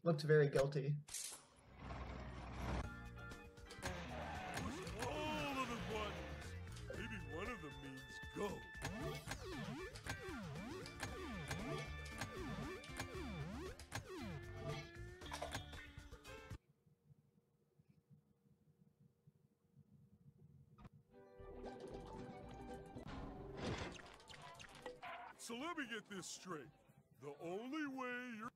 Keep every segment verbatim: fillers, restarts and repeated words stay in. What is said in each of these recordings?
Looked very guilty. All of the buttons. Maybe one of them means go. So let me get this straight. The only way you're...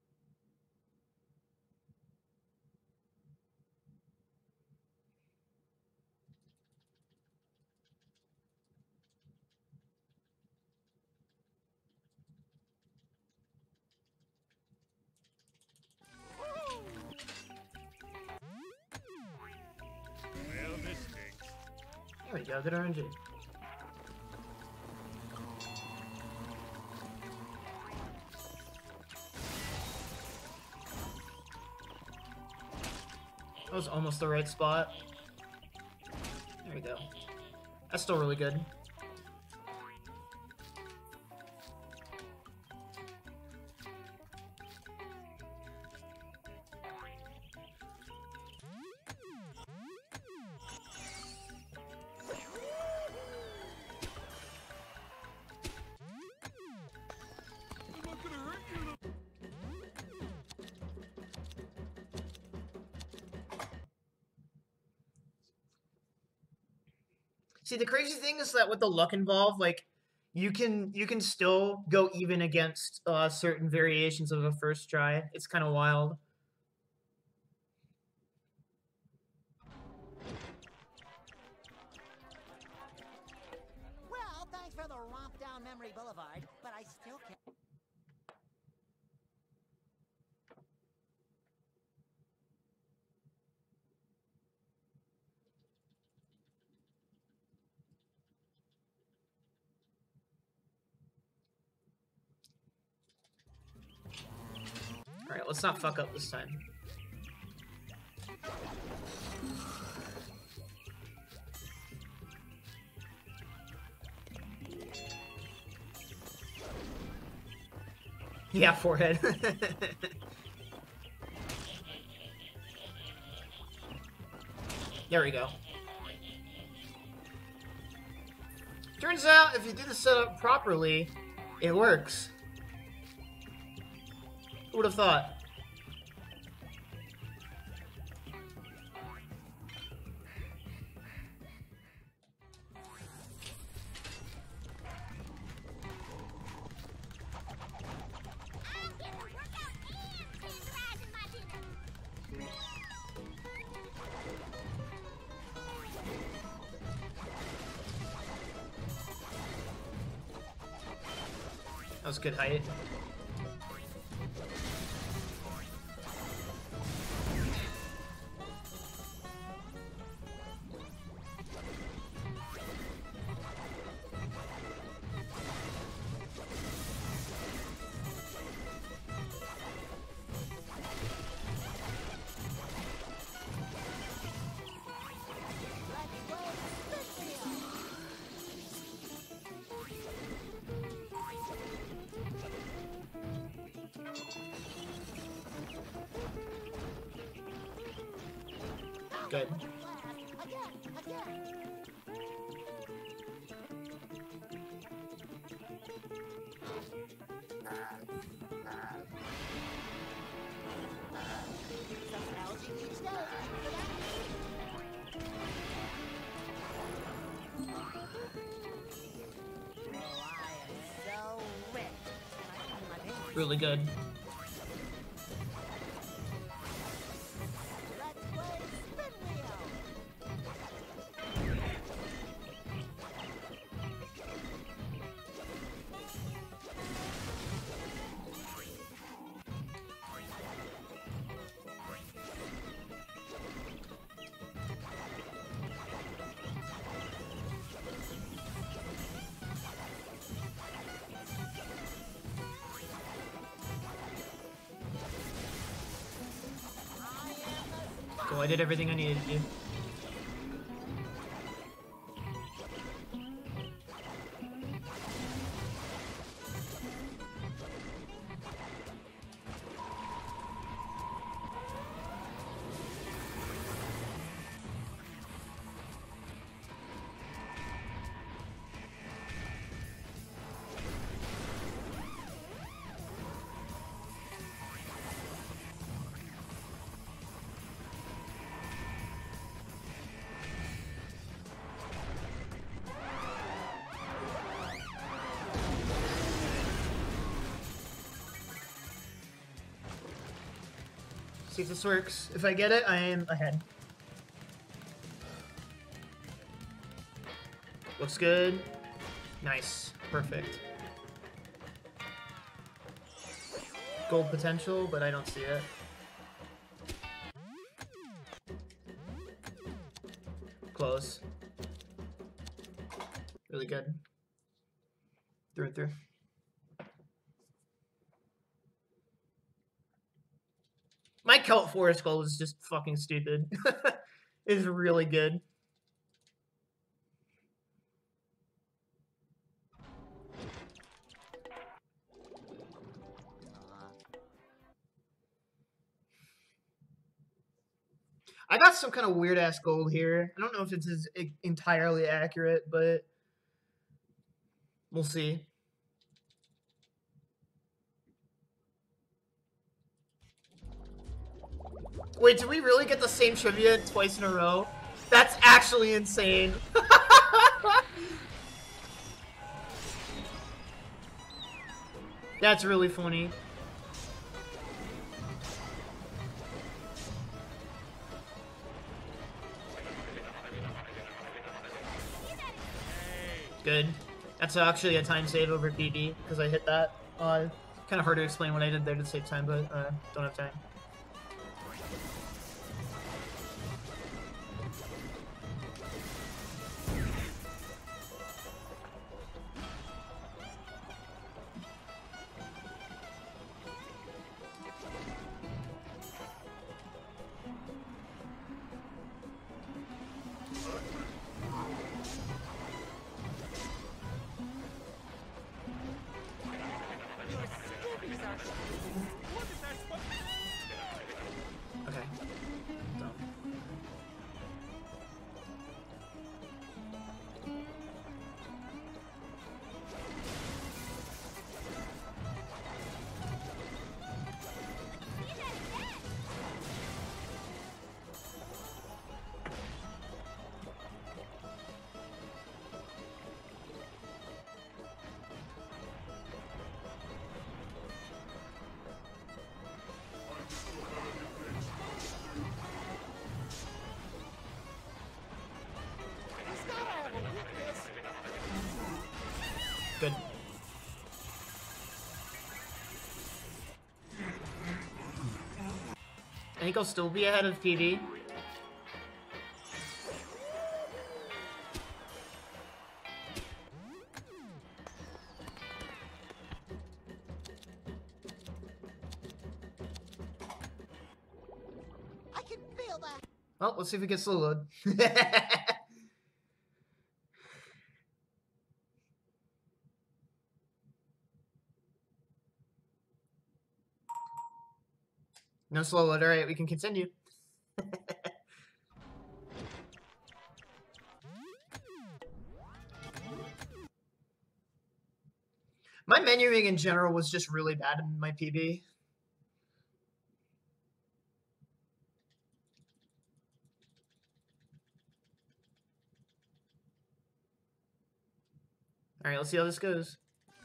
Well, this stinks. There we go, good R N G. That was almost the right spot. There we go. That's still really good. See, the crazy thing is that with the luck involved, like, you can you can still go even against uh, certain variations of a first try. It's kind of wild. Well, thanks for the romp down memory boulevard, but I still can't. Alright, let's not fuck up this time. Yeah, forehead. There we go. Turns out, if you do the setup properly, it works. Who would have thought? That was good height. Good. Really good. Cool, I did everything I needed to do. See if this works. If I get it, I am ahead. Looks good. Nice. Perfect. Gold potential, but I don't see it. Close. Really good. Through and through. My Celt Forest Gold is just fucking stupid. It's really good. I got some kind of weird ass gold here. I don't know if it's as entirely accurate, but we'll see. Wait, did we really get the same trivia twice in a row? That's actually insane. That's really funny. Good. That's actually a time save over P B because I hit that. Uh, kind of hard to explain what I did there to save time, but uh, don't have time. Good. I think I'll still be ahead of P B. I can feel that. Well, let's see if it gets slow load. No slow load. All right, we can continue. My menuing in general was just really bad in my P B. All right, let's see how this goes.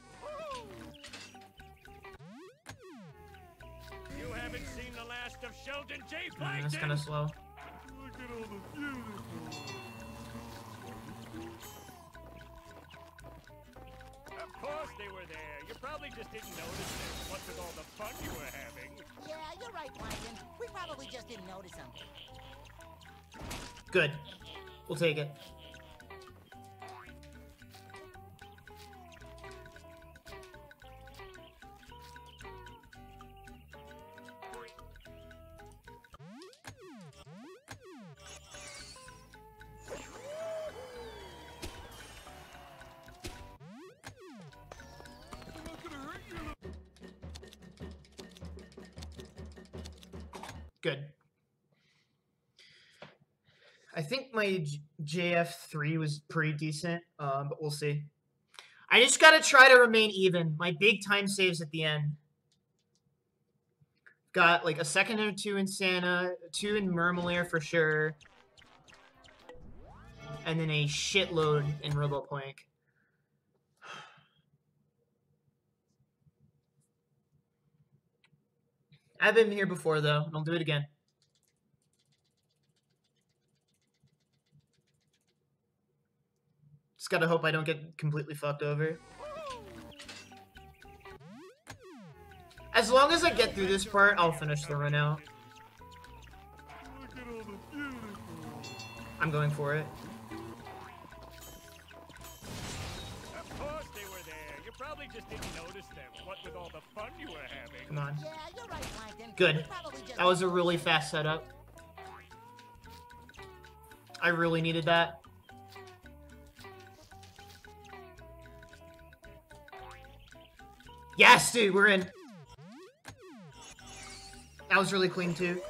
You haven't seen the last of Sheldon J. Mm, Plankton. that's kind of slow. Look at all the beautiful. Of course they were there. You probably just didn't notice them. What with all the fun you were having. Yeah, you're right, Plankton. We probably just didn't notice him. Good. We'll take it. Good. I think my J F three was pretty decent, um, but we'll see. I just gotta try to remain even. My big time saves at the end. Got like a second or two in Santa, two in Murmelair for sure, and then a shitload in Roboplank. I've been here before, though. I'll do it again. Just gotta hope I don't get completely fucked over. As long as I get through this part, I'll finish the run out. I'm going for it. Of course they were there. You probably just didn't notice them. What with all the fun you were having. Come on. Yeah, you're right, Plankton. Good. You probably just- That was a really fast setup. I really needed that. Yes, dude, we're in. That was really clean, too.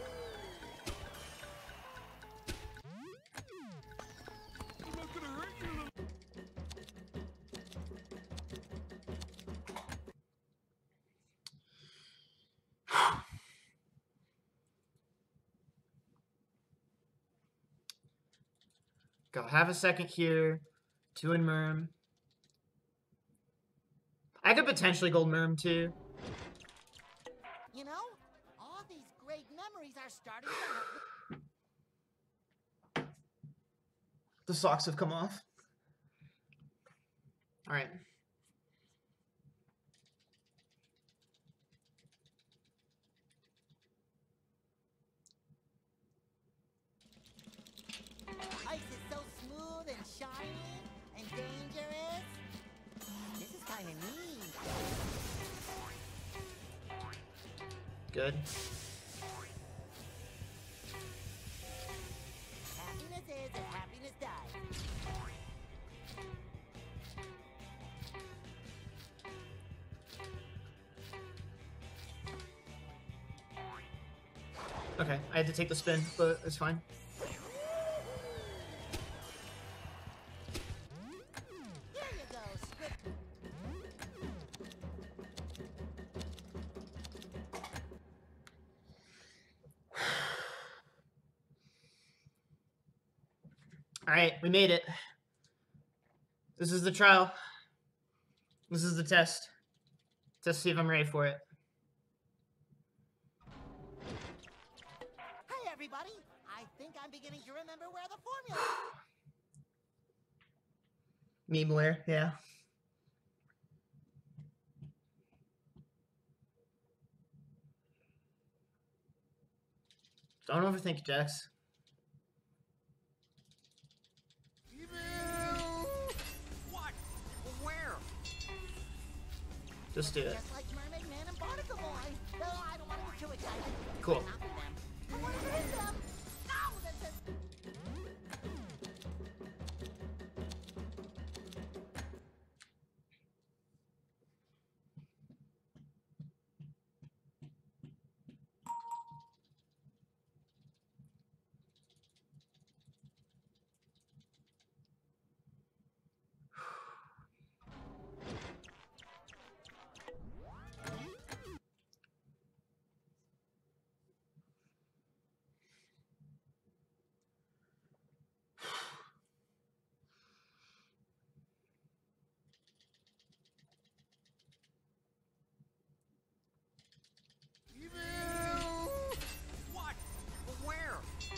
Go have a second here. Two in Merm. I could potentially gold Merm too. You know, all these great memories are starting to... The socks have come off. Alright. Ice is so smooth and shiny and dangerous. This is kind of neat. Good. Happiness is as happiness dies. Okay, I had to take the spin, but it's fine. Here you go, script. Alright, we made it. This is the trial. This is the test. To see if I'm ready for it. Hey, everybody. I think I'm beginning to remember where the formula is. Meme layer, yeah. Don't overthink it, Jax. What? Where? Just do it. Just like Mermaid Man and Barnacle Boy. No, I don't want to get too excited. It Cool. might not be them. But what if it is them? No, that's it. What? Where?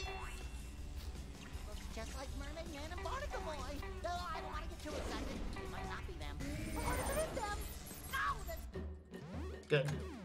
Looks just like Mermaid Man and Barnacle Boy. No, I don't want to get too excited. It might not be them. But what if it is them? No, that's... Good.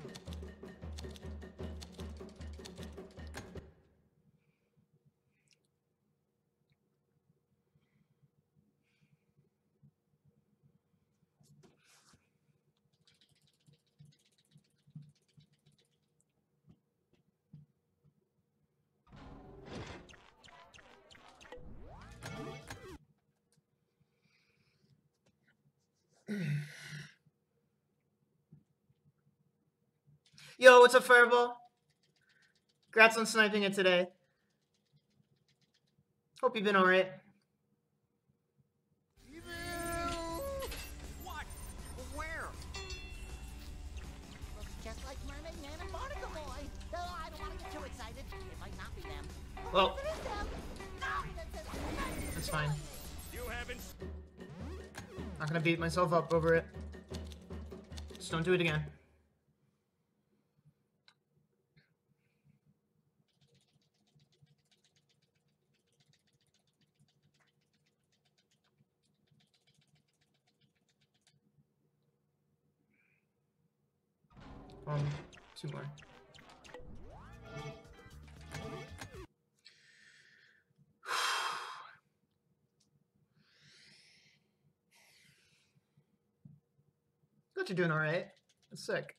Yo, what's up, Fireball? Congrats on sniping it today. Hope you've been alright. What? Where? Looks just like Mermaid Man and Barnacle Boy. No, I don't want to get too excited. It might not be them. But Well, what if it is them? No, that's it. that's fine. You haven't. Not gonna beat myself up over it. Just don't do it again. Um, two more. Thought you're doing all right. That's sick.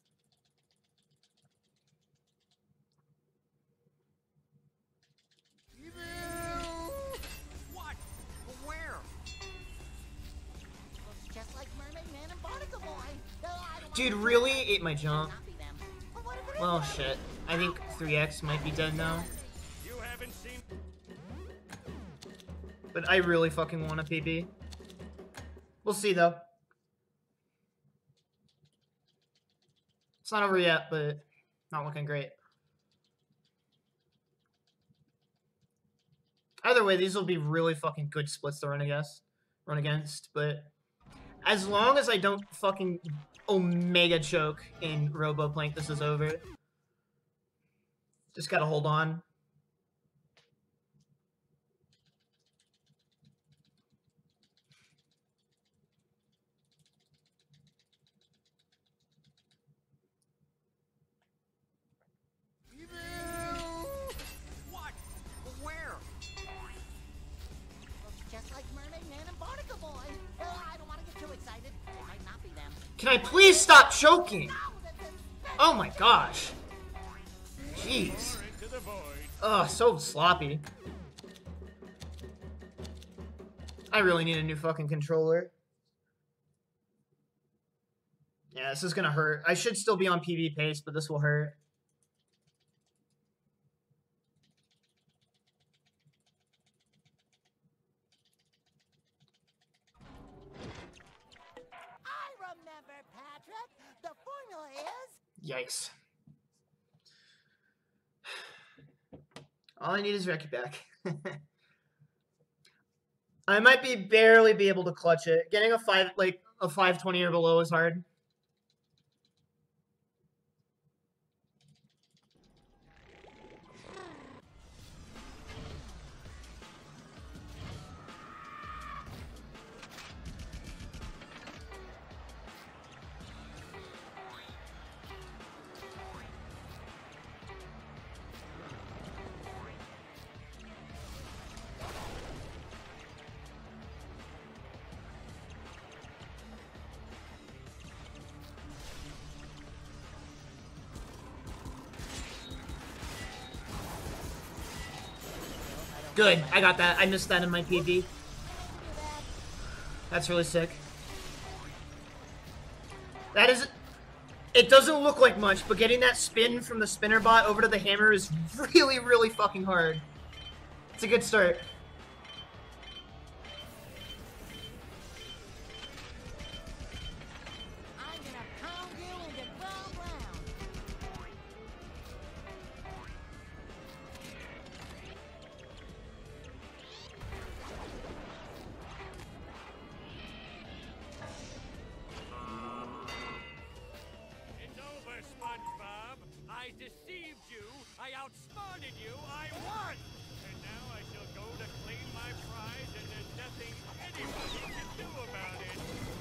What? Where? Looks just like Mermaid Man and Barnacle Boy. No, I don't Dude, wanna- really ate my jump. Not be them. But what if it is Well, them? shit. I think three X might be dead now. You haven't seen. But I really fucking want a P B. We'll see, though. It's not over yet, but not looking great. Either way, these will be really fucking good splits to run against. Run against, but as long as I don't fucking Omega choke in Roboplank, this is over. Just gotta hold on. What? Where? Looks just like Mermaid Man and Barnacle Boy. No, I don't want to get too excited. It might not be them. Can I please stop choking? No, that's a- Oh my gosh. Jeez. Into the void. Ugh, so sloppy. I really need a new fucking controller. Yeah, this is gonna hurt. I should still be on P B pace, but this will hurt. I remember, Patrick. The formula is... Yikes. All I need is Reki back. I might be barely be able to clutch it. Getting a five like a five twenty or below is hard. Good, I got that. I missed that in my P B. That's really sick. That is... It doesn't look like much, but getting that spin from the spinner bot over to the hammer is really, really fucking hard. It's a good start. I'm gonna pound you into ground round. It's over, Spongebob. I deceived you. I outsmarted you. I won. And now I shall go to claim my prize, and there's nothing anybody can do about it.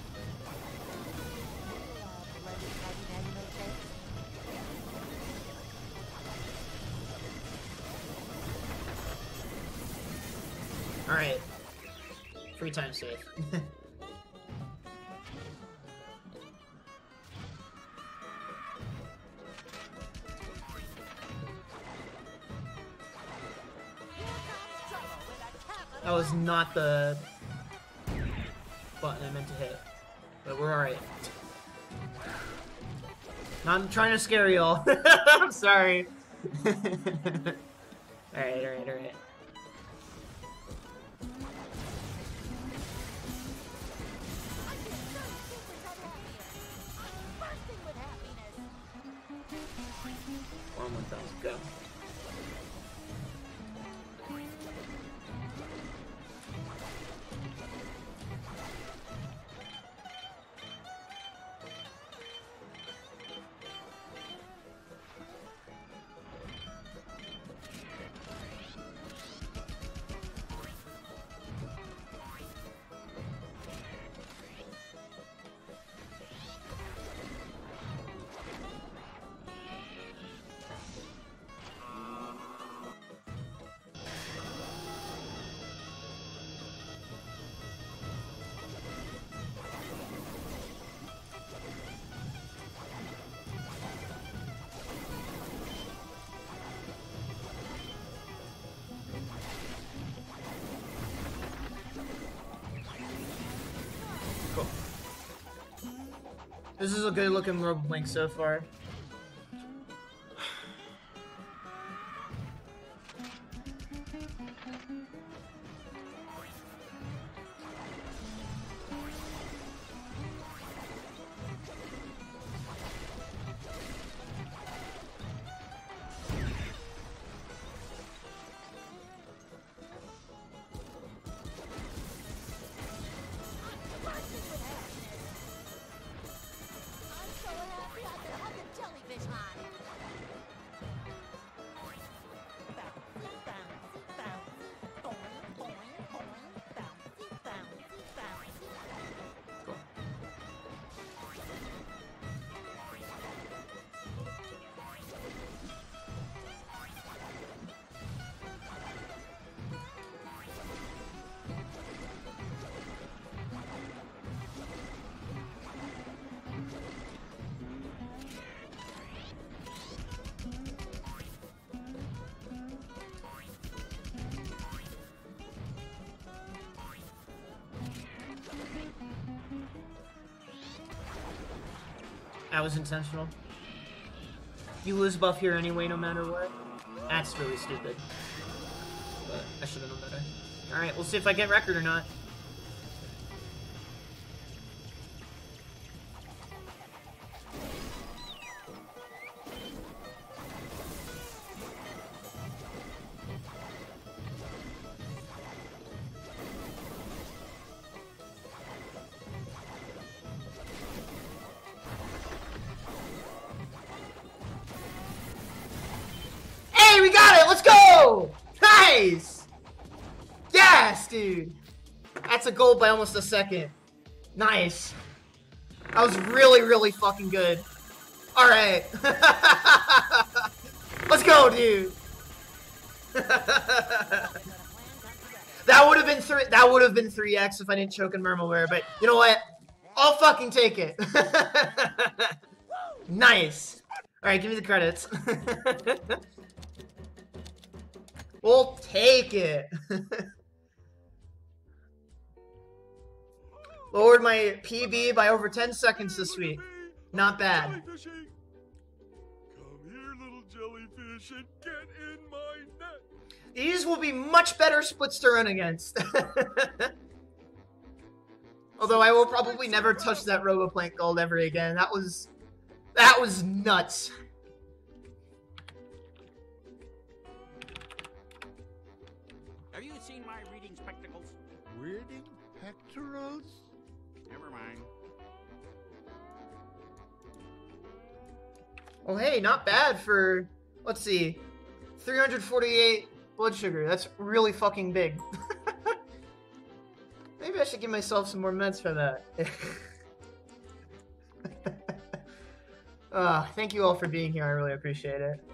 Alright. Three times safe. That was not the button I meant to hit. But we're alright. Not trying to scare y'all. I'm sorry. Alright, alright, alright. One one thousand, go. This is a good looking Roboplank so far. That was intentional. You lose buff here anyway, no matter what. That's really stupid. But I should have known better. Alright, we'll see if I get record or not. We got it! Let's go! Nice! Yes, dude! That's a goal by almost a second. Nice. That was really, really fucking good. Alright. Let's go, dude! That would have been three that would have been three X if I didn't choke in Murmalware, but you know what? I'll fucking take it. Nice. Alright, give me the credits. We'll take it. Lowered my P B by over ten seconds this week. Not bad. Come here, little jellyfish, and get in my net. These will be much better splits to run against. Although I will probably never touch that Roboplank gold ever again. That was... That was nuts. Have you seen my reading spectacles? Reading pectorals? Never mind. Well, hey, not bad for, let's see, three hundred forty-eight blood sugar. That's really fucking big. Maybe I should give myself some more meds for that. uh, thank you all for being here. I really appreciate it.